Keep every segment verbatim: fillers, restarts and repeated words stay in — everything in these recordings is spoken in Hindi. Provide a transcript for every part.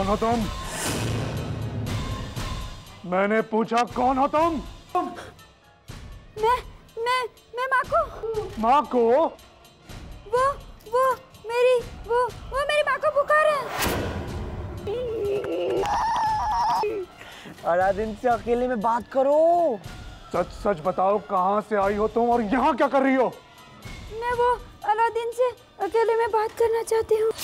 कौन हो तुम? मैंने पूछा कौन हो तुम? मैं मैं मैं माँ को। माँ को? वो वो मेरी वो वो मेरी माँ को बुखार है। अलादीन से अकेले में बात करो। सच सच बताओ, कहाँ से आई हो तुम और यहाँ क्या कर रही हो? मैं वो अलादीन से अकेले में बात करना चाहती हूँ।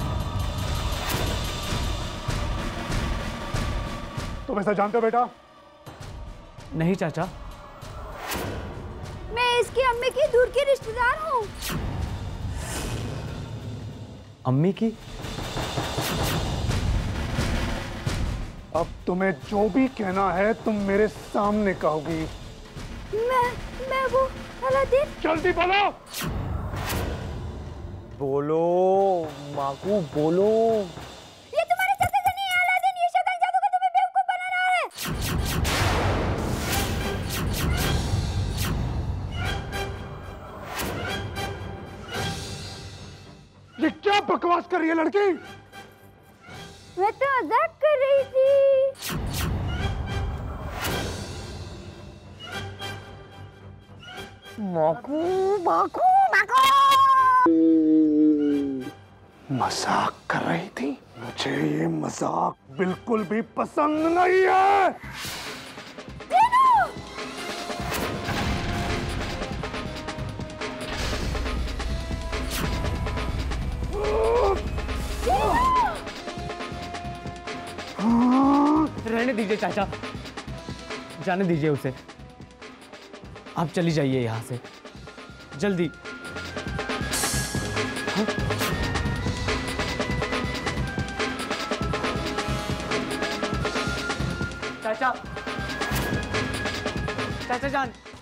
तुम ऐसा जानते हो बेटा? नहीं चाचा। मैं इसकी अम्मी की दूर की रिश्तेदार हूँ। अम्मी की? अब तुम्हें जो भी कहना है तुम मेरे सामने कहोगी। मैं मैं वो अलादीन। जल्दी बोलो। बोलो माकू, बोलो। ये तुम्हारे चाचा से नहीं है अलादीन, ये शैतान जादूगर तुम्हें बेवकूफ बना रहा है। ये क्या बकवास कर रही है लड़की? मैं तो मजाक कर रही थी। माकू माकू माकू। मजाक कर रही थी? मुझे ये मजाक बिल्कुल भी पसंद नहीं है। रहने दीजिए चाचा, जाने दीजिए उसे। आप चली जाइए यहाँ से जल्दी। हाँ? चाचा, चाचा जान।